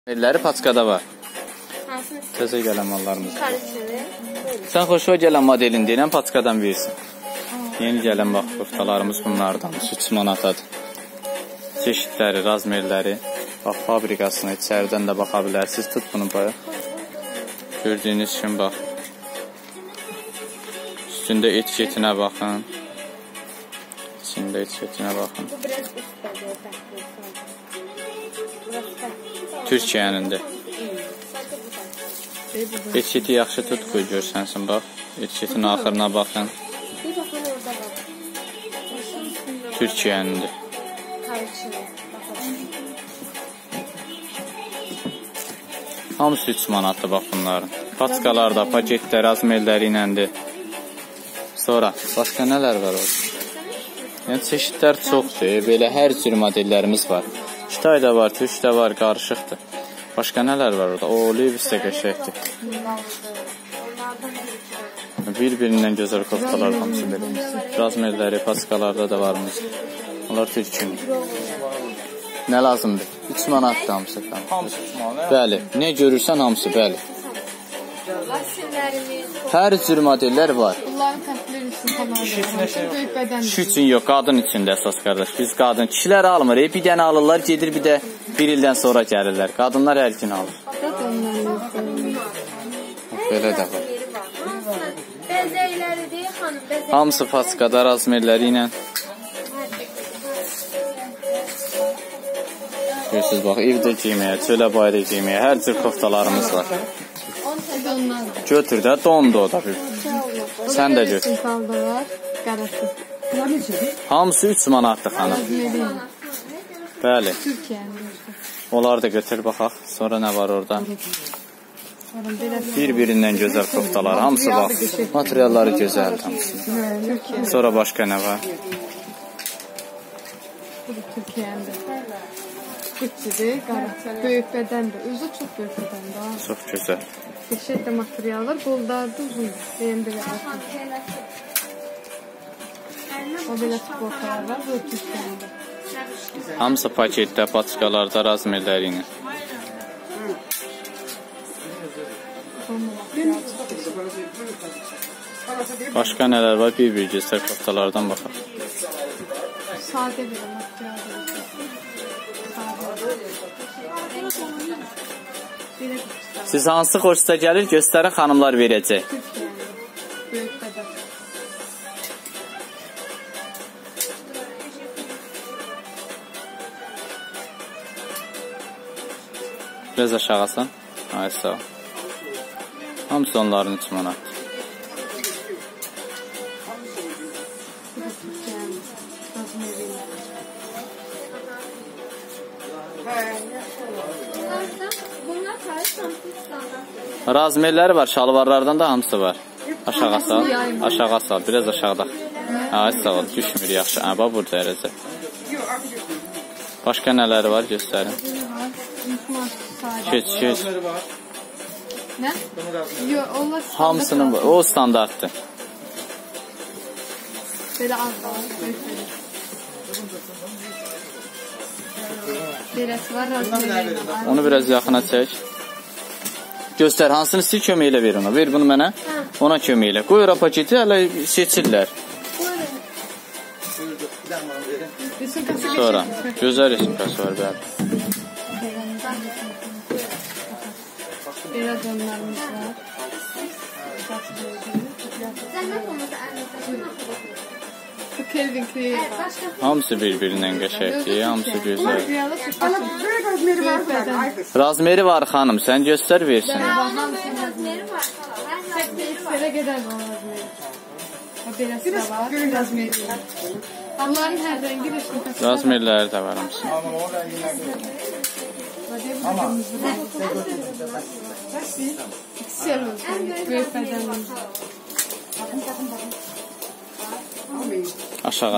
Elləri paçkada var. Təzə gələn mallarımız var. Sən xoşuna gələn modelin deyilən paçkadan verirsin. Yeni gələn bax, koftalarımız bunlardan. 3 manatadır. Çeşidləri, razmerləri. Bax, fabrikasına içəridən də baxa bilərsiniz. Tut bunu bayaq. Gördüyünüz kimi bax. Üstündə etiketinə baxın. İçində etiketinə baxın. Türkiyənindir. Etiketi yaxşı tut, qoy görsənsin, bax. Etiketin axırına baxın. Türkiyənindir. Hamısı 3 manatdır, bax bunların. Paçkalar da, paketlər, razmerləri iləndir. Sonra, başqa nələr var orada? Yəni, çeşidlər çoxdur. Belə hər cür modellərimiz var. Kitay da var, türk də var, qarışıqdır. Başqa nələr var orada? O, Levis də qəşəkdir. Bir-birindən gözəl koftalar hamısı belə. Razmerləri, paçkalarda da varmış. Onlar türkünür. Nə lazımdır? 3 manatdır hamısı. Hamısı 3 manat? Bəli. Nə görürsən hamısı, bəli. Hər cür modellər var. Bunların təflər üçün tamam. Böyük bədəndir. Kişi üçün yox, qadın üçün də əsas qardaş. Biz qadın, kişilər almır. Bir dənə alırlar, gedir bir də bir ildən sonra gəlirlər. Qadınlar hər gün alır. Belə də var. Bəzəkləridir, xanım, bəzəkləri. Hamısı paçkada, razmerləri ilə. Görürsünüz, bax, evdə giyməyə, çölə bayda giyməyə, hər cür koftalarımız var. Götür də, dondu o da bir. Sən də götür. Hamısı 3 manatdır, xanım. Bəli. Onları da götür, baxaq. Sonra nə var orada? Bir-birindən gözəl koftalar. Hamısı bax. Materialları gözəldir hamısı. Sonra başqa nə var? Türkiyəndə. Bütçüdür, qarətçəli. Böyük bədəndir. Özü çox böyük bədəndir. Çox gözəl. Qəşəng də materiallar, qollardır, uzundur. Deyən belə baxın. O belə sportlar var, bu Türkiyəndə. Hamısı paketdə, paçkalarda, razmerləri ilə. Başqa nələr var? Bir-bir göstər koftalardan baxaq. Sadə belə materialdır. Siz hansı xoşsa gəlir, göstərin, xanımlar verəcək. Böyük bədən. Biraz aşağısan. Ay, sağ ol. Hamısı onların 3 manatdır. Razmerləri var, şalvarlardan da hamısı var. Aşağı sal, aşağı sal, biraz aşağıda. Ay, sağ ol, düşmür yaxşı. Bax, burada ərəcə. Başqa nələri var, göstərin. Keç. Nə? Yox, onlar Hamısının var, o standartdır. belə az var. Beləsi var, razmerləri var. Onu biraz yaxına çək. Göstər, hansını sil, kömək elə ver ona. Ver bunu mənə, ona kömək elə. Qoy ora paketi, hələ seçirlər. Sonra, gözəl resimkası var, bəli. Belə donlarımız var. Bu Kelvin Klein var. Hamısı bir-birindən qəşəkdir, hamısı gözəl. Böyük bədən. Razmeri var, xanım, sən göstər, versin. Razmeri var. Belə qədər var razmeri. Beləsi də var, razmeri var. Onların hər rəngi resimkası var. Razmerləri də var hamısı. İkisel olsun, böyük bədənimiz. Aşağı.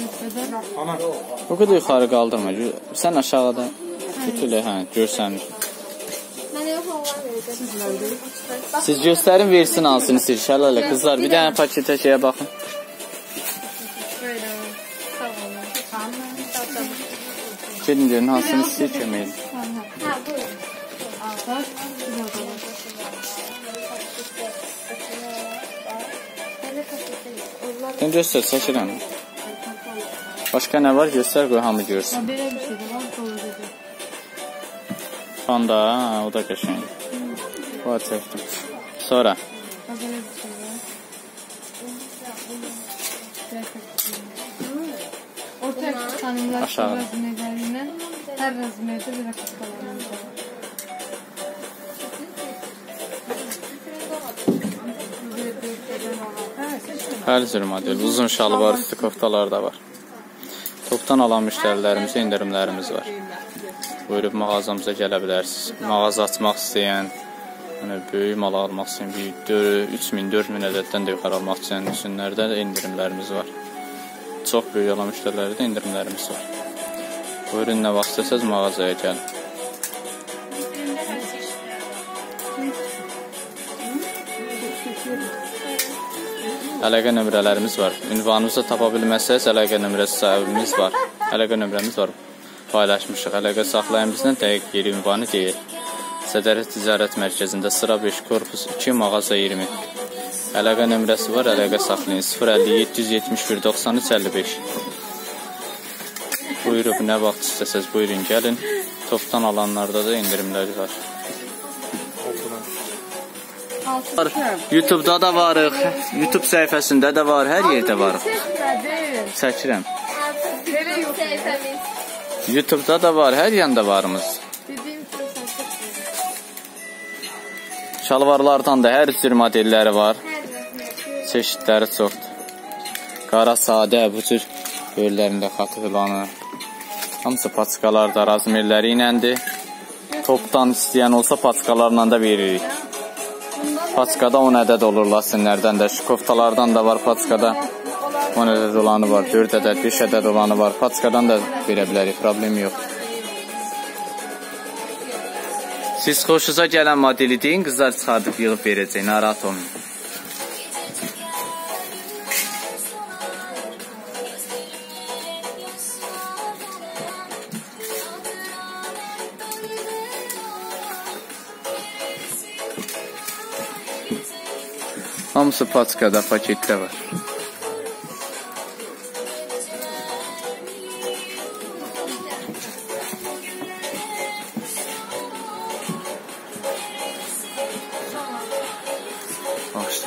O qədər yuxarı qaldırma. Sən aşağıda götürlə, görsənir. Mənə yox onlar verəcək. Siz göstərin, versin hansını sil. Şəlalə, qızlar, bir dənə paketə şeyə baxın. Böyle, sağ olun. Gedin görün, hansını sil, kömək edin. Ha, buyurun. var. Burada da var. Sən göstər, çəkirəm. Başqa nə var? Göstər, qoy hamı görsün. Belə bir şey də var, doludur. Panda, o da qəşəng. Var, çəkdim. Sonra? Belə bir şey var. Orta tanımlar razmerlərindən hər razmerdə bir qıskalarımız var. Hər cür model, uzun şalvar, üstü koftalar da var. Topdan alan müştərilərimizə indirimlərimiz var. Buyurub mağazamıza gələ bilərsiniz. Mağaza açmaq istəyən, böyük mal almaq istəyən, 3000-4000 ədəddən də yuxarı almaq istəyən üçünlərdə də indirimlərimiz var. Çox böyük olan müştərilərdə də indirimlərimiz var. Buyurun, nə vaxt istəsəz mağazaya gəlin. Əlaqə nömrələrimiz var. Ünvanımızı tapa bilməzsəz, əlaqə nömrəmiz var. Əlaqə nömrəmiz var. Paylaşmışıq. Əlaqə saxlayan bizdən dəqiq yeri ünvanı deyil. Sədərət Ticarət Mərkəzində sıra 5, korpus 2, mağaza 20. Əlaqə nömrəsi var, əlaqə saxlayın. 050-771-93-55. Buyurub, nə vaxt istəsəz buyurun, gəlin. Topdan alanlarda da indirimlər var. YouTube'da da varıq, YouTube səhifəsində də var, hər yerdə varıq. Çəkirəm. YouTube'da da var, hər yanda varımız. Şalvarlardan da hər cür modelləri var. Çeşidləri çoxdur. Qara sadə, bu cür böyürlərində xatırlanır. Hamısı paçkalar da razmerləri iləndir. Topdan istəyən olsa paçkalarla da veririk. Paçkada 10 ədəd olur lasinlərdən də. Şu koftalardan da var paçkada. 10 ədəd olanı var, 4 ədəd, 5 ədəd olanı var. Paçkadan da verə bilərik, problem yox. Siz xoşunuza gələn modeli deyin, qızlar çıxardıb yığıb verəcək, narahat olmayın. Hamısı paçkada, paketdə var. Başla.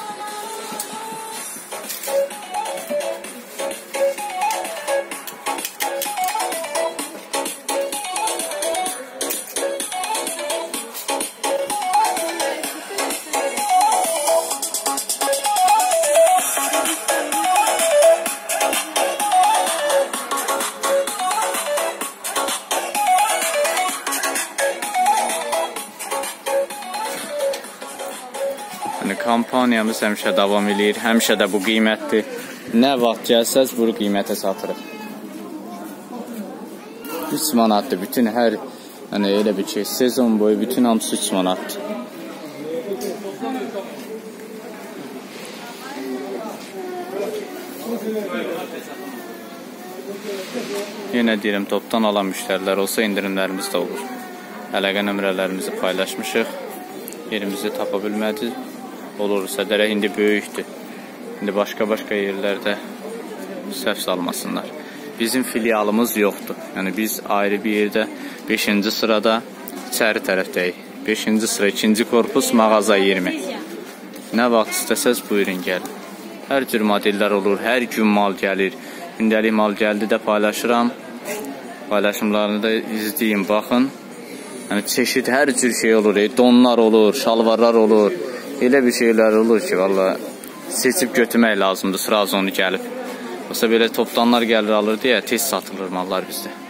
Kampaniyamız həmişə davam edir, həmişə də bu qiymətdir. Nə vaxt gəlsəz, bunu qiymətə satırıq. 3 manatdır, bütün hər, elə bir şey, sezon boyu bütün hamısı 3 manatdır. Yenə deyirəm, topdan alan müştərilər olsa indirimlərimiz də olur. Əlaqə nömrələrimizi paylaşmışıq, yerimizi tapa bilmədik. Olursa, dərə indi böyükdür. İndi başqa yerlərdə səhv salmasınlar. Bizim filialımız yoxdur. Yəni, biz ayrı bir yerdə 5-ci sırada içəri tərəfdəyik. 5-ci sıra, 2-ci korpus, mağaza 20. Nə vaxt istəsəz, buyurun, gəlin. Hər cür modellər olur, hər gün mal gəlir. Gündəlik mal gəldi də paylaşıram. Paylaşımlarını da izləyin, baxın. Yəni, çeşid hər cür şey olur. Donlar olur, şalvarlar olur. Elə bir şeylər olur ki, valla seçib götürmək lazımdır, sıra onu gəlib. Yoxsa belə topdanlar gəlir alır deyə tez satılır mallar bizdə.